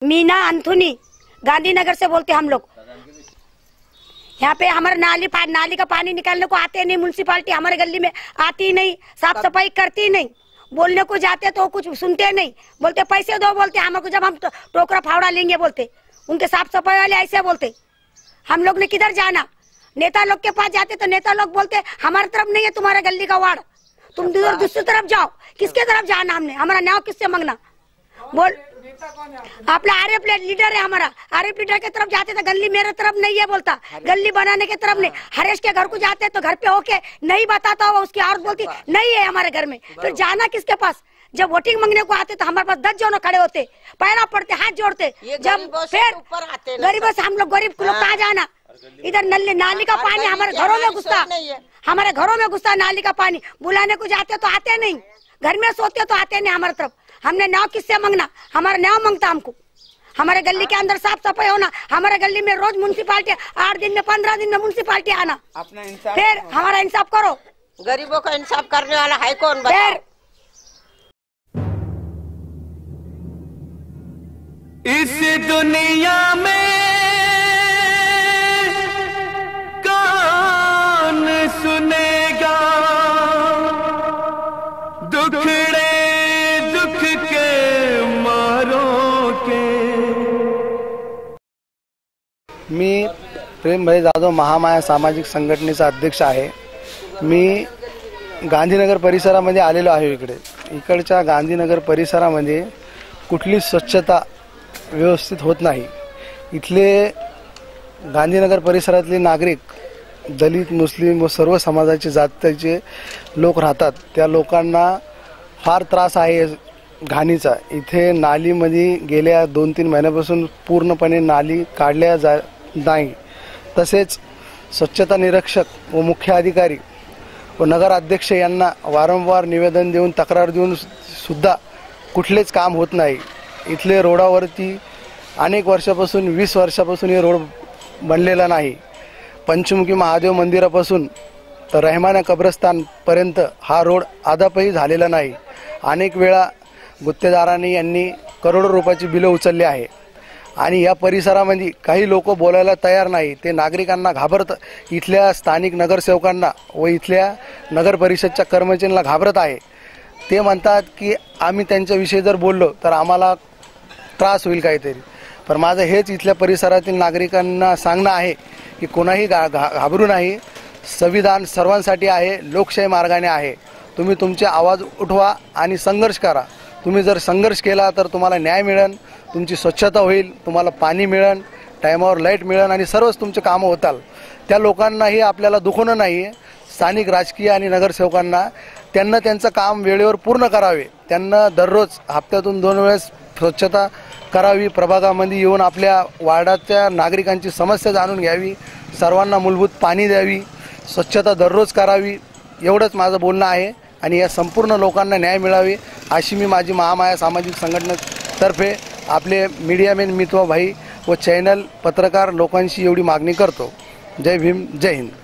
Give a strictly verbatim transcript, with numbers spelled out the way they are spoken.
मीना अंथुनी, गांधीनगर से बोलते हम लोग। यहाँ पे हमारे नाली नाली का पानी निकालने को आते नहीं, म्यूनसिपालिटी हमारे गली में आती नहीं, साफ सफाई करती नहीं, बोलने को जाते तो कुछ सुनते नहीं, बोलते पैसे दो, बोलते हमको जब हम टोकरा फावड़ा लेंगे बोलते, उनके साफ सफाई वाले ऐसे बोलते। हम लोग ने किधर जाना, नेता लोग के पास जाते तो नेता लोग बोलते हमारी तरफ नहीं है तुम्हारे गली का वार्ड, तुम दूसरी दूसरी तरफ जाओ। किसके तरफ जाना हमने, हमारा न्याय किससे मांगना बोल। अपना आरएफ लीडर है हमारा, आरएफ लीडर के तरफ जाते तो गली मेरे तरफ नहीं है बोलता, गली बनाने के तरफ नहीं। हरेश के घर को जाते तो घर पे होके नहीं बताता हुआ उसकी औरत बोलती नहीं है हमारे घर में, फिर जाना किसके पास। जब वोटिंग मांगने को आते तो हमारे पास दस जन खड़े होते, पैरा पड़ते, हाथ जोड़ते। जब फिर गरीबों से हम लोग गरीब लोग कहाँ जाना, इधर नली नाली का पानी हमारे घरों में घुसता, हमारे घरों में घुसता नाली का पानी। बुलाने को जाते तो आते नहीं, घर में सोते तो आते नहीं हमारे तरफ। हमने न्याय किससे मांगना, हमारा न्याय मांगता हमको। हमारे गली के अंदर साफ सफाई होना, हमारे गली में रोज म्यूनसिपालिटी आठ दिन में पंद्रह दिन में म्यूनसिपालिटी आना, फिर हमारा इंसाफ करो। गरीबों का इंसाफ करने वाला है कौन? फिर इस दुनिया में कौन सुनेगा दुखड़े दुख के मारों के। मी प्रेमभाई जाधव महामाया सामाजिक संघटनेचा अध्यक्ष आहे। मी गांधीनगर परिसरामध्ये आलेलो आहे। इकडे इकडच्या गांधीनगर परिसरामध्ये कुठली स्वच्छता व्यवस्थित होत नाही। इथले गांधीनगर परिसरातले नागरिक दलित, मुस्लिम व सर्व समाजाचे जातीचे लोक राहतात। त्या लोकांना फार त्रास आहे घाणीचा। इथे नालीमध्ये गेल्या दोन तीन महिन्यापासून पूर्णपणे नाली काढल्या जा नाही। तसेच स्वच्छता निरीक्षक व मुख्य अधिकारी व नगर अध्यक्ष यांना वारंवार निवेदन देऊन तक्रार देऊन सुद्धा कुठलेच काम होत नाही। इथले रोडावरती अनेक वर्षापासून वीस वर्षापासून हे रोड बनलेला नाही। पंचमुखी महादेव मंदिरापासून तर रहमाना कब्रस्तानपर्यंत हा रोड अद्यापही झालेला नाही। अनेक वेळा गुत्तेदारांनी यांनी करोडो रुपयाची बिलं उचलली आहे आणि या परिसरामध्ये काही लोक बोलायला तयार नाही। ते नागरिकांना घाबरत, इथल्या स्थानिक नगरसेवकांना व इथल्या नगर परिषदच्या कर्मचाऱ्यांना घाबरत आहे। ते म्हणतात की आम्ही त्यांच्याविषयी जर बोललो तर आम्हाला त्रास होईल काहीतरी। पण माझं हेच इथल्या परिसरातील नागरिकांना सांगणं आहे की कोणाही घा घाबरू नाही। संविधान सर्वांसाठी आहे, लोकशाही मार्गाने आहे। तुम्ही तुमचे आवाज उठवा आणि संघर्ष करा। तुम्ही जर संघर्ष केला तर तुम्हाला न्याय मिळेल, तुमची स्वच्छता होईल, तुम्हाला पाणी मिळेल, टायमावर लाईट मिळेल आणि सर्वच तुमचे कामं होतील। त्या लोकांनाही आपल्याला दुखवणं नाही। स्थानिक राजकीय आणि नगरसेवकांना त्यांना त्यांचं काम वेळेवर पूर्ण करावे। त्यांना दररोज हप्त्यातून दोन वेळेस स्वच्छता करावी, प्रभागामध्ये येऊन आपल्या वार्डाच्या नागरिकांची समस्या जाणून घ्यावी, सर्वांना मूलभूत पाणी द्यावी, स्वच्छता दररोज करावी। एवढंच माझं बोलणं आहे आणि या संपूर्ण लोकांना न्याय मिळावे अशी मी माझी महामाया सामाजिक संघटनेतर्फे आपले मीडियामॅन मित्र भाई व चॅनल पत्रकार लोकांशी एवढी मागणी करतो। जय भीम, जय हिंद।